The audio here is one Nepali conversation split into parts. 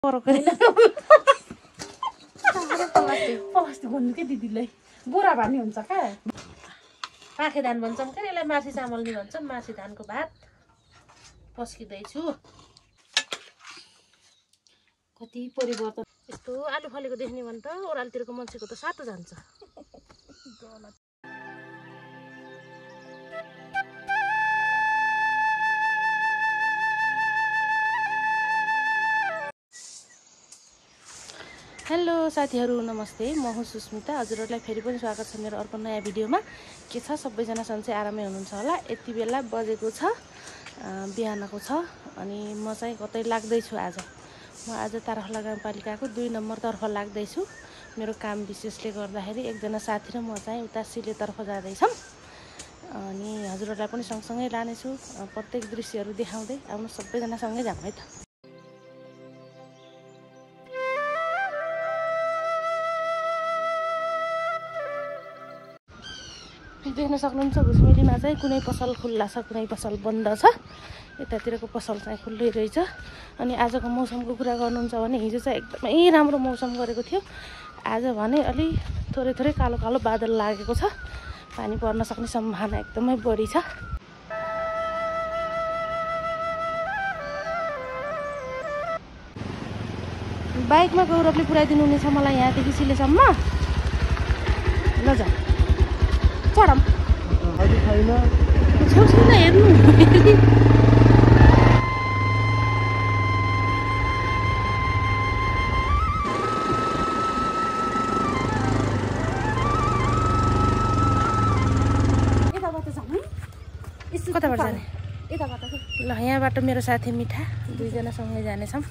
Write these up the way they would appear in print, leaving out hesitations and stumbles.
प्लास्टिक भन्नु के दिदीलाई बोरा भन्ने हुन्छ क्या पाखे धान भन्छौँ क्या यसलाई मासी चामल नि भन्छौँ मासी धानको भात पस्किँदैछु कति परिवर्तन यस्तो आलु फलेको देख्ने भने त ओरालतिरको मान्छेको त सातो जान्छ हेलो साथीहरू नमस्ते म हुँ सुस्मिता हजुरहरूलाई फेरि पनि स्वागत छ मेरो अर्को नयाँ भिडियोमा के छ सबैजना सन्चै आरामै हुनुहुन्छ होला यति बेला बजेको छ बिहानको छ अनि म चाहिँ कतै लाग्दैछु म आज तारखला गाउँपालिकाको 2 नम्बरतर्फ लाग्दैछु मेरो काम विशेषले गर्दाखेरि एकजना साथी र म चाहिँ उता सिलेतर्फ जाँदैछौँ अनि हजुरहरूलाई पनि सँगसँगै लानेछु प्रत्येक दृश्यहरू देखाउँदै आउनु सबैजना सँगै जाउँ है त देख्न सक्नुहुन्छ घुसमेलीमा चाहिँ कुनै पसल खुल्ला छ कुनै पसल बन्द छ यतातिरको पसल चाहिँ खुल्लै रहेछ अनि आजको मौसमको कुरा गर्नुहुन्छ भने हिजो चाहिँ एकदमै राम्रो मौसम गरेको थियो आज भने अलि थोरै थोरै कालो कालो बादल लागेको छ पानी पर्न सक्ने सम्भावना एकदमै बढी छ बाइकमा गौरवले पुर्याइदिनु हुनेछ मलाई यहाँदेखि सिलेसम्म ल जा चढम छेउछेउमा हेर्नु कताबाट जाने ल यहाँबाट मेरो साथी मिठा दुईजना सँगै जानेछौँ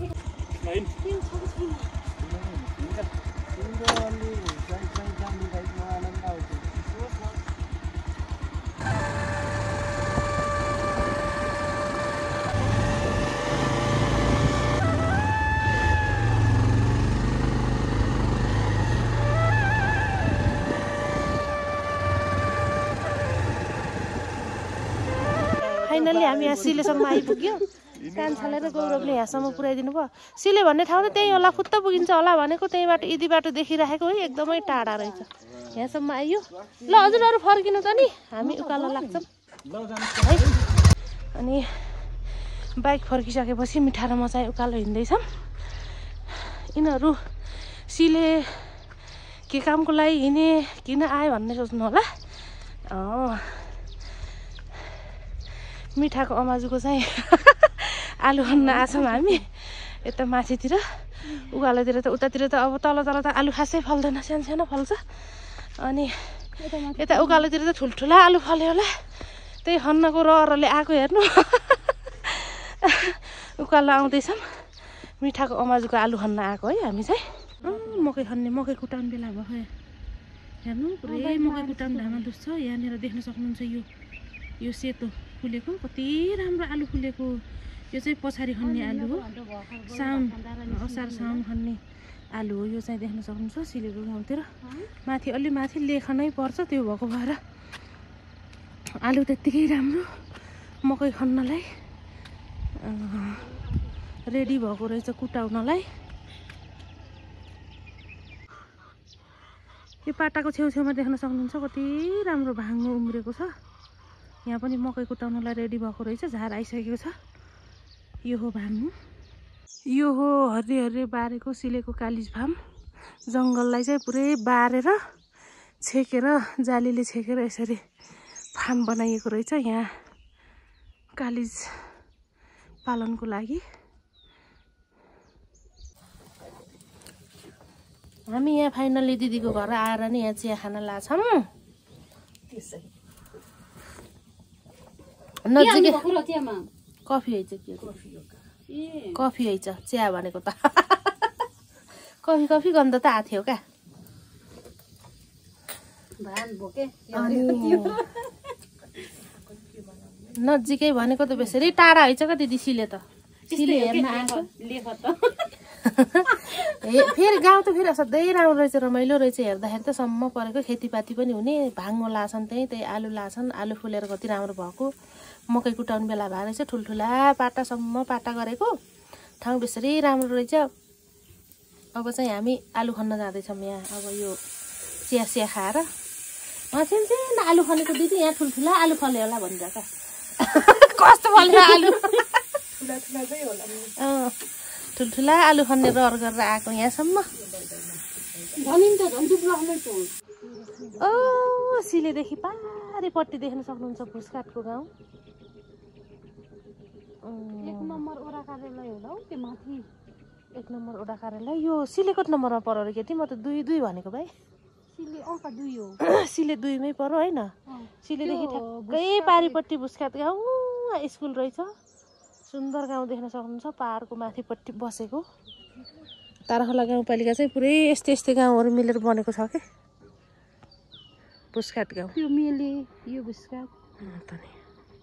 फाइनली हामी यहाँ सिलेसम्म आइपुग्यो कान छालेर गौरवले यहाँसम्म पुर्याइदिनु भयो सिले भन्ने ठाउँ त त्यही होला खुत्ता पुगिन्छ होला भनेको त्यहीँबाट यदि बाटो देखिराखेको है एकदमै टाढा रहेछ यहाँसम्म आइयो ल हजुरहरू फर्किनु त नि हामी उकालो लाग्छौँ है अनि बाइक फर्किसकेपछि मिठा र म चाहिँ उकालो हिँड्दैछौँ यिनीहरू सिले के कामको लागि हिँडे किन आयो भन्ने सोच्नु होला मिठाको अमाजुको चाहिँ आलु खन्न आछौँ हामी यता माथितिर उकालोतिर त उतातिर त अब तल त आलु खासै फल्दैन सानो सानो फल्छ अनि यता उकालोतिर त ठुल्ठुला आलु फल्यो होला त्यही खन्नको रहरले आएको हेर्नु उकालो आउँदैछौँ मिठाको अमाजुको आलु खन्न आएको है हामी चाहिँ मकै खन्ने मकै कुटाउने बेला भयो हेर्नु पुरै मकै कुटाउने धामा दुख्छ यहाँनिर देख्न सक्नुहुन्छ यो सेतो फुलेको कति राम्रो आलु फुलेको यो चाहिँ पछाडि खन्ने आलु हो साउन असार साउन खन्ने आलु हो यो चाहिँ देख्न सक्नुहुन्छ सिलेको गाउँतिर माथि अलि माथि लेखनै पर्छ त्यो भएको भएर आलु त्यत्तिकै राम्रो मकै खन्नलाई रेडी भएको रहेछ कुटाउनलाई यो पाटाको छेउछेउमा देख्न सक्नुहुन्छ कति राम्रो भाङ्गो उम्रेको छ यहाँ पनि मकै कुटाउनलाई रेडी भएको रहेछ झार आइसकेको छ यो हो भाङ्गो यो हो हरियो हरियो बारेको सिलेको कालिज फार्म जङ्गललाई चाहिँ पुरै बारेर छेकेर जालीले छेकेर यसरी फार्म बनाइएको रहेछ यहाँ कालिज पालनको लागि हामी यहाँ फाइनली दिदीको घर आएर नि यहाँ चिया खान लाग्छौँ नजिकै कफी हैछ के कफी हैछ चिया भनेको त कफी गन्ध त आथ्यो क्या नजिकै भनेको त बेसरी टाढा हैछ क्या दिदी सिले त फेरि गाउँ त फेरि असाध्यै राम्रो रहेछ रमाइलो रहेछ हेर्दाखेरि त सम्म परेको खेतीपाती पनि हुने भाङ्गो लाछन् त्यही आलु लाछन् आलु फुलेर कति राम्रो भएको मकै कुटाउने बेला भएर रहेछ ठुल्ठुला पाटासम्म पाटा गरेको ठाउँ बेसरी राम्रो रहेछ अब चाहिँ हामी आलु खन्न जाँदैछौँ यहाँ। अब यो चिया खाएर सानो आलु खनेको दिदी यहाँ ठुल्ठुला आलु फल्यो होला भन्छ क्या। कस्तो फल्छ आलु? ठुल्ठुला आलु खन्ने रहर गरेर आएको यहाँसम्म। सिलेदेखि पारिपट्टि देख्न सक्नुहुन्छ भुसकाटको गाउँ। 1 नम्बर वडा कार्यालय होला हौ त्यो माथि। 1 नम्बर वडा कार्यालय यो सिलेको नम्बरमा पर्यो अरे केटी। म त 2 भनेको भाइ। सिले अङ्क 2 हो। सिले 2 मै पर्यो होइन। सिलेदेखि ठ्याक्कै पारिपट्टि भुसकाट गाउँ स्कुल रहेछ। सुन्दर गाउँ देख्न सक्नुहुन्छ पहाडको माथिपट्टि बसेको। ताराखोला गाउँपालिका चाहिँ पुरै यस्तै गाउँहरू मिलेर बनेको छ के भुसकाट गाउँ। त्यो मेले यो भुसकाट त नि।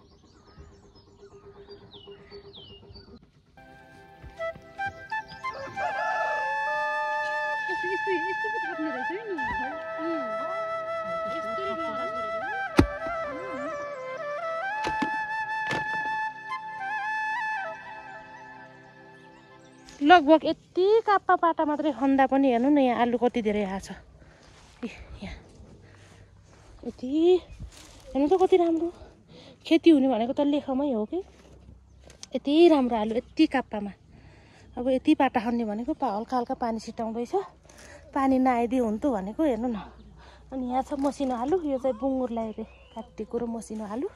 लगभग यति काप्पा पाटा मात्रै खन्दा पनि हेर्नु न यहाँ आलु कति धेरै आएको छ। यहाँ यति हेर्नु त कति राम्रो खेती हुने भनेको त लेखमै हो कि। यति राम्रो आलु यति काप्पामा। अब यति पाटा खन्ने भनेको हल्का हल्का पानी छिटाउँदैछ। पानी नआइदियो हुन्थ्यो भनेको हेर्नु न। अनि यहाँ छ मसिनो आलु। यो चाहिँ बुङ्गुरलाई काटेको र मसिनो आलु।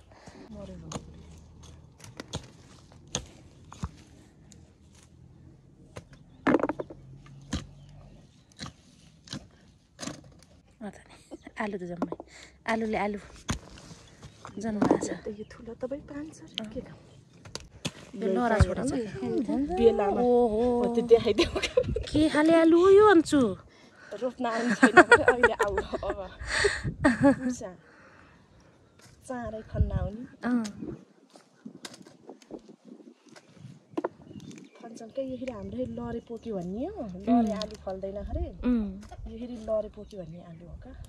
आलु त जम्मै आलुले आलु जन्माएको छ। यो ठुलो त भाइ 500 के खाऊ। यो लरा छोरा छ बेलामा। ओहो त्यो देखाइदेऊ के खाले आलु हो यो अन्चु। रोप्न आउनु छैन अहिले आऊ अब। चाँडै खन्न आउने। भन्छन् यो फेरि हाम्रो लरे पोक्यो भन्ने हो। लरे आलु फल्दैन खरे। यो फेरि लरे पोक्यो भन्ने आलु हो का।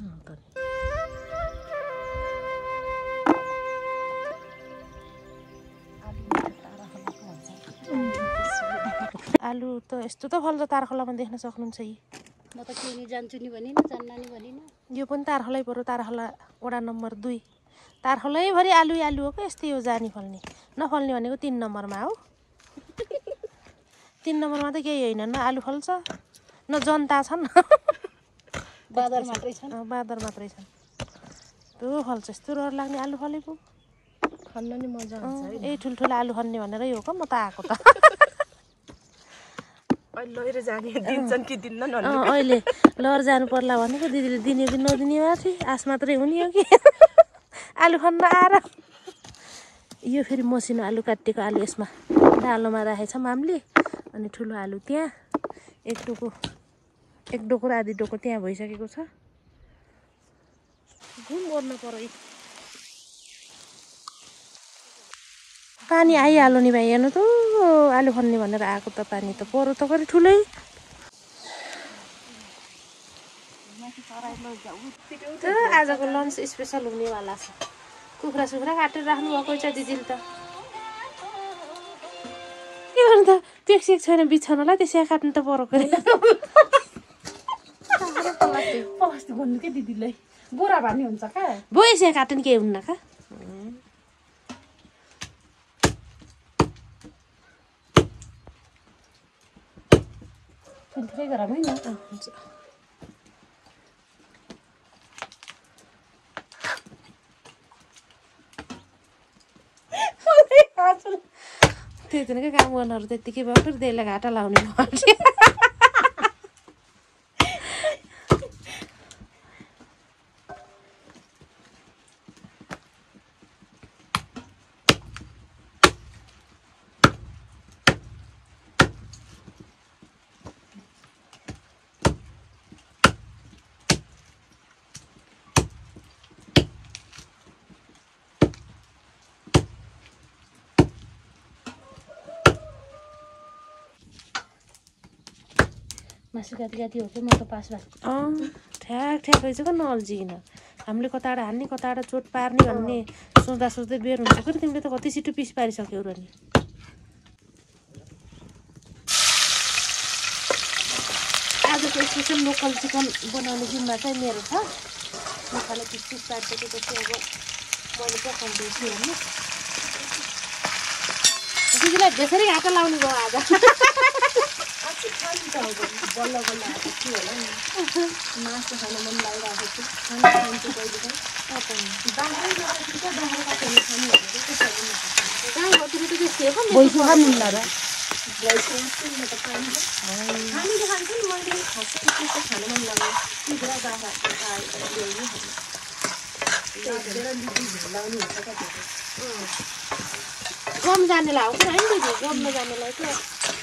आलु त यस्तो त फल्छ ताराखोलामा देख्न सक्नुहुन्छ। म त केही जान्छु नि भनिन जान्न नि भनिन। यो पनि ताराखोलै पर्यो। ताराखोला वडा नम्बर 2। ताराखोलैभरि आलु हो क्या। यस्तै हो जानी फल्ने। नफल्ने भनेको 3 नम्बरमा हो। 3 नम्बरमा त केही होइन। न आलु फल्छ न जनता छन्। बादर मात्रै छन्। बादर मात्रै छन्। त्यो फल्छ। यस्तो रहर लाग्ने आलु फलेको खन्न नि मजा आउँछ। ए ठुल्ठुला आलु खन्ने भनेरै हो का म त आएको त। अहिले जाने दिन्छन् कि दिन्नन् भन्नु। अहिले लहर जानु पर्ला भनेको दिदीले दिने कि नदिने माथि आस मात्रै हुने हो कि। आलु खन्न आएर यो फेरि मसिनो आलु काटेको आलु यसमा डालोमा राखेछ मामले। अनि ठुलो आलु त्यहाँ एक डोको र आधी डोको त्यहाँ भइसकेको छ। घुम ओर्न पर्यो। पानी आइहाल्यो नि भाइ हेर्नु त आलु खन्ने भनेर आएको त पानी त पर्यो त कति ठुलै। आजको लन्च स्पेसल हुनेवाला छ। कुखुरा सुखुरा काटेर राख्नु भएको छ दिदीले त। के गर्नु त पेक्सेक छैन बिछाउनलाई त्यसै काट्नु त परेको नि। फर्स्ट भन्नु के दिदीलाई बोरा भन्ने हुन्छ का। बोइसे काट्नु केही हुन्न का। ठुल्ठुलै गरम होइन। हुन्छ त्यही त के काम गर्नहरू त्यत्तिकै भयो फेरि त्यसलाई घाटा लाउने भयो। मासु काटी हो कि म त पास भएको। ठ्याक रहेछ क्या नअल्झिकन। हामीले कताबाट हान्ने कताबाट चोट पार्ने भन्ने सोच्दै बेर हुन्छ फेरि। तिमीले त कति छिटो पिस पारिसक्यौ र नि। आजको स्पेसल लोकल चिकन बनाउने जिम्मा चाहिँ मेरो छ मसाला पिस पारिसकेपछि अब मैले पकाउँदैछु हेर्नु दिदीलाई बेसरी घाटा लाउने भयो आज बल्ल बल्ल आएको छु होला नि मासु खान मन लागिरहेको गम जानेलाई हो नि दिदी गम नजानेलाई क्या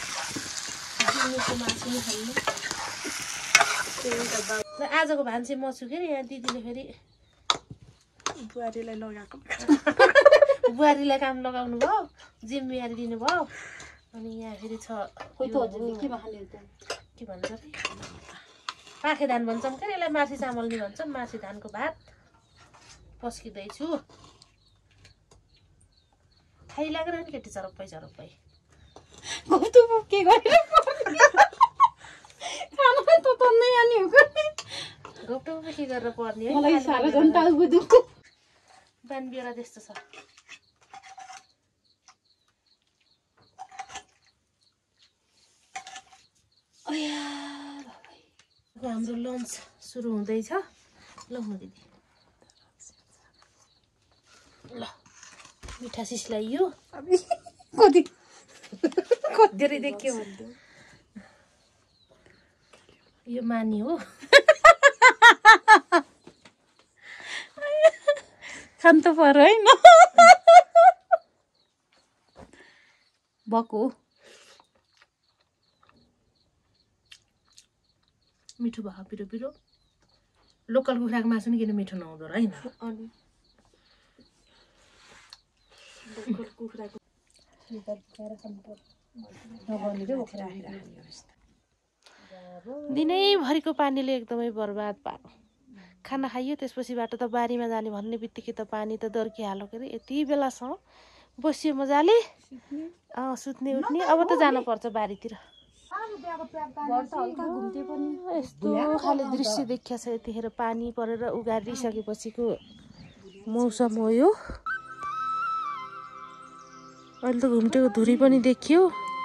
आजको भान्से म छु के यहाँ दिदीले फेरि बुहारीलाई लगाएको बुहारीलाई काम लगाउनु भयो जिम्मेवारी दिनुभयो अनि यहाँ फेरि छ के भन्छ पाखे धान भन्छौँ क्या यसलाई माथि चामल नि भन्छौँ माथि धानको भात पस्किँदैछु खाइ लागेर नि केटी चरप्पै चरप्पै के गरेर घोप्टो के गरेर पर्ने बान बिहोरा त्यस्तो छ हाम्रो लन्च सुरु हुँदैछ ल म दिदी ल मिठा सिसलाई यो कति धेरै देखियो यो मानी हो खान त पर्यो है न बको मिठो भयो पिरो पिरो लोकल कुखुराको मासु नि किन मिठो नहुँदो रहेछ हैन दिनैभरिको पानीले एकदमै बर्बाद पार्यो खाना खाइयो त्यसपछिबाट त बारीमा जाने भन्ने बित्तिकै त पानी त दर्किहाल्यो के अरे यति बेलासम्म बसियो मजाले सुत्ने उठ्ने अब त जानु पर्छ बारीतिर यस्तो खाले दृश्य देखिया छ यतिखेर पानी परेर उगारिसकेपछिको मौसम हो यो अहिले त घुम्टेको धुरी पनि देखियो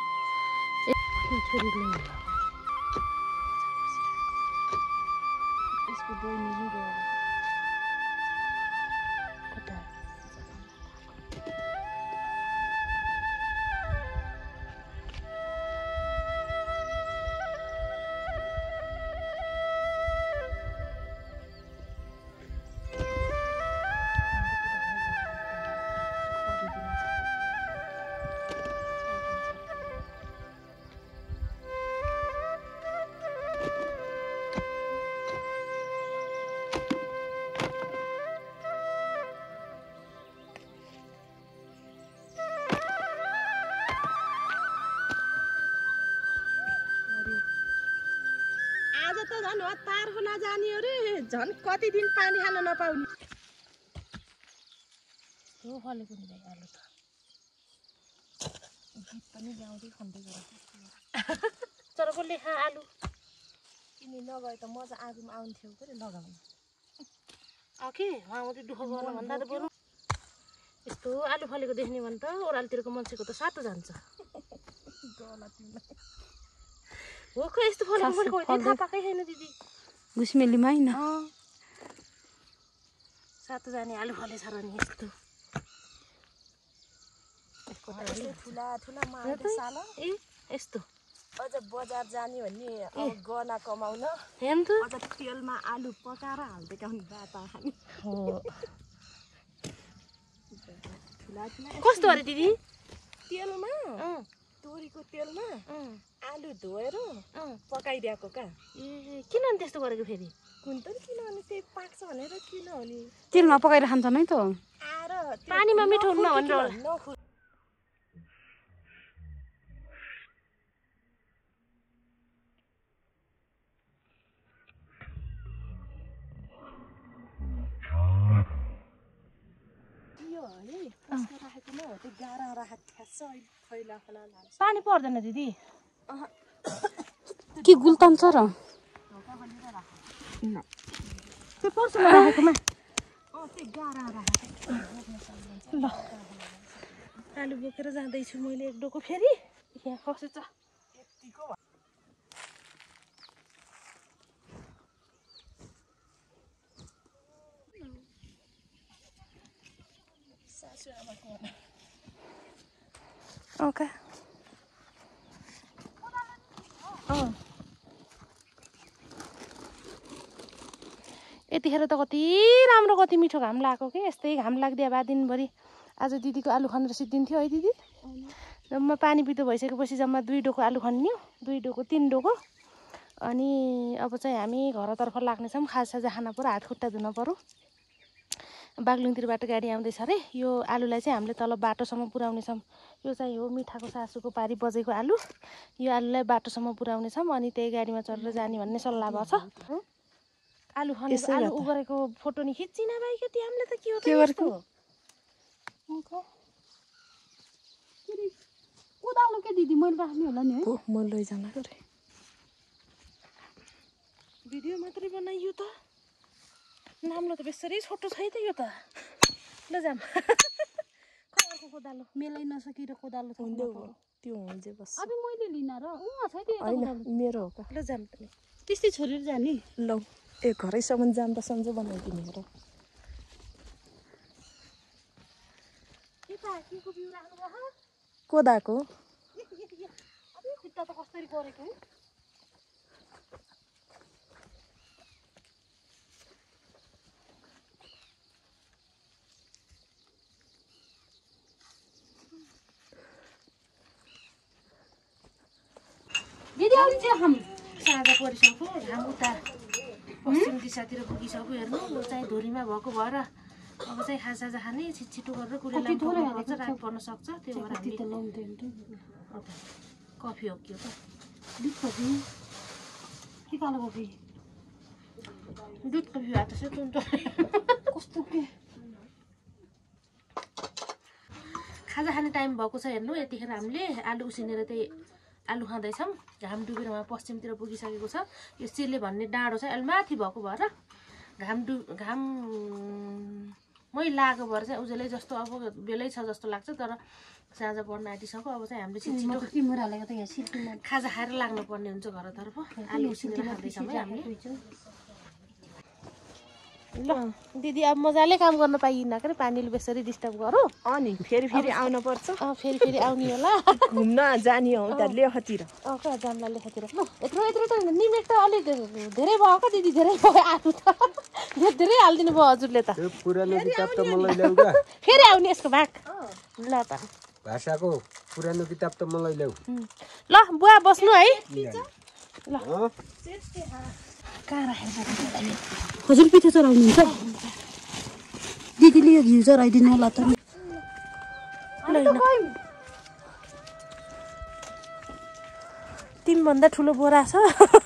तार खोला जाने अरे झन् कति दिन पानी खान नपाउने हो फलेको नि आलु त गीत पनि गाउँदै खन्दै गरेको तर कसले खा आलु किन नगए त म चाहिँ आगोमा आउँथ्यो के लगाउन के आउँदै दुःख गर्नु भन्दा त बरु यस्तो आलु फलेको देख्ने भने त ओरालतिरको मान्छेको त सातो जान्छ हो खै यस्तो फलेको मैले कोही थाहा पाएकै छैन दिदी घुसमेलीमा हैन सातो जाने आलु फलेछ र नि यस्तो ठुला ठुला माटो साल ए यस्तो अझ बजार जाने भन्ने गना कमाउन हेर्न त अझ तेलमा आलु पकाएर हाल्दै काउन बाता खाने हो ठुला ठुला कस्तो अरे दिदी तेलमा तोरीको तेलमा आलु धोएर पकाइदिएको का ए किन अनि त्यस्तो गरेको फेरि कुन त किन अनि त्यही पाक्छ भनेर किन हो नि तेलमा पकाएर खान्छन् है त आएर पानीमा मिठो हुन्न भनेर पानी पर्दैन दिदी के गुल्तान छ र त्यो पर्समा राखेकोमा ल आलु बोकेर जाँदैछु मैले एक डोको फेरि यहाँ खसेछ ओके यतिखेर त कति राम्रो कति मिठो घाम लागेको के यस्तै घाम लाग्दिया बा दिनभरि आज दिदीको आलु खनेर सिद्धिन्थ्यो है दिदी जम्मा पानी पितो भइसकेपछि जम्मा 2 डोको आलु खन्यो 2 डोको 3 डोको अनि अब चाहिँ हामी घरतर्फ लाग्नेछौँ खाजासाजा खान पर्यो हात खुट्टा धुन पर्यो बागलुङतिरबाट गाडी आउँदैछ अरे यो आलुलाई चाहिँ हामीले तल बाटोसम्म पुर्याउनेछौँ यो चाहिँ हो मिठाको सासूको पारी बजेको आलु यो आलुलाई बाटोसम्म पुर्याउनेछौँ अनि त्यही गाडीमा चढेर जाने भन्ने सल्लाह भएको छ आलु खनेको आलु उगरेको फोटो नि खिच्चिन भाइ के तिमीले त के हो त उदालो के दिदी मैले राख्ने होला नि है म लैजान रे भिडियो मात्रै बनाइयो त नाम्लो त बेसरी छोटो छ है त यो त ल जाम अर्को कोदालो मेलै नसकिएर कोदालो हुँदै त्यो हुन्छ बस अब मैले लिन र छ है त्यो हैन मेरो हो त ल जाम त त्यस्तै छोडेर जाने ल ए घरैसम्म जाम त सन्जो बनाइदिने र के को बिउ राख्नु भयो कोदाको अब खुट्टा त कसरी गरेको दिदी आउनु चाहिँ हम साँझ परिसक्यो घाम उता पश्चिम दिशातिर पुगिसक्यो हेर्नु म चाहिँ धुरीमा भएको भएर अब चाहिँ खाजासाजा खाने छिटो गरेर कुरेलाई पकाउनुपर्छ रात पर्न सक्छ त्यो भएर हामी कफी हो के त दुध कफी के कालो कफी दुध कफी भएको छ तुन्त कस्तो के खाजा खाने टाइम भएको छ हेर्नु यतिखेर हामीले आलु उसिनेर चाहिँ आलु खाँदैछौँ घाम डुबेर उहाँ पश्चिमतिर पुगिसकेको छ यो चिर्ले भन्ने डाँडो चाहिँ अलि माथि भएको भएर घाम मै लागेको भएर चाहिँ उजेलै जस्तो अब बेलै छ जस्तो लाग्छ तर साँझ पर्न आँटिसक्यो अब चाहिँ हामीले छिटो खाजा खाएर लाग्नुपर्ने हुन्छ घरतर्फ आलु उसिनेर खाँदैछौँ है हामीले ल दिदी अब मजाले काम गर्न पाइन्न के पानीले बेसरी डिस्टर्ब गरौ अनि फेरि आउन पर्छ फेरि आउने होला घुम्न जाने हो त लेखतिर कहाँ जान्ला लेखतिर यत्रो त निमेक त अलिक धेरै भयो का दिदी धेरै भयो आलु त धेरै हालिदिनु भयो हजुरले त पुरानो किताब त मलाई ल्याउ का फेरि आउने यसको भाग ल त भाषाको पुरानो किताब त मलाई ल्याउ ल बुवा बस्नु है ल कहाँ राखेर हजुर पिठो चढाउनुहुन्छ दिदीले यो घिउ चढाइदिनु होला त तिमीभन्दा ठुलो बोरा छ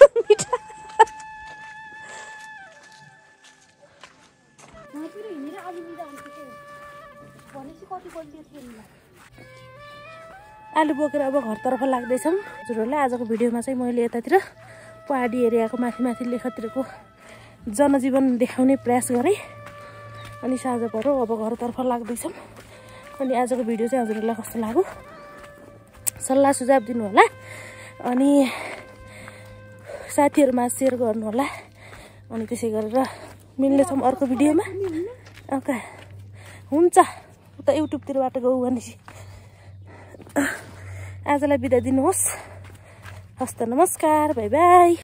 आलु बोकेर अब घरतर्फ लाग्दैछौँ हजुरहरूलाई आजको भिडियोमा चाहिँ मैले यतातिर पहाडी एरियाको माथि लेखतिरको जनजीवन देखाउने प्रयास गरेँ अनि साँझ पऱ्यो अब घरतर्फ लाग्दैछौँ अनि आजको भिडियो चाहिँ हजुरहरूलाई कस्तो लाग्यो सल्लाह सुझाव दिनु होला अनि साथीहरूमा सेयर गर्नु होला अनि त्यसै गरेर मिल्नेछौँ अर्को भिडियोमा ओके हुन्छ उता युट्युबतिरबाट गऊ भनेपछि आजलाई बिदा दिनुहोस् हस्त नमस्कार बाई बाई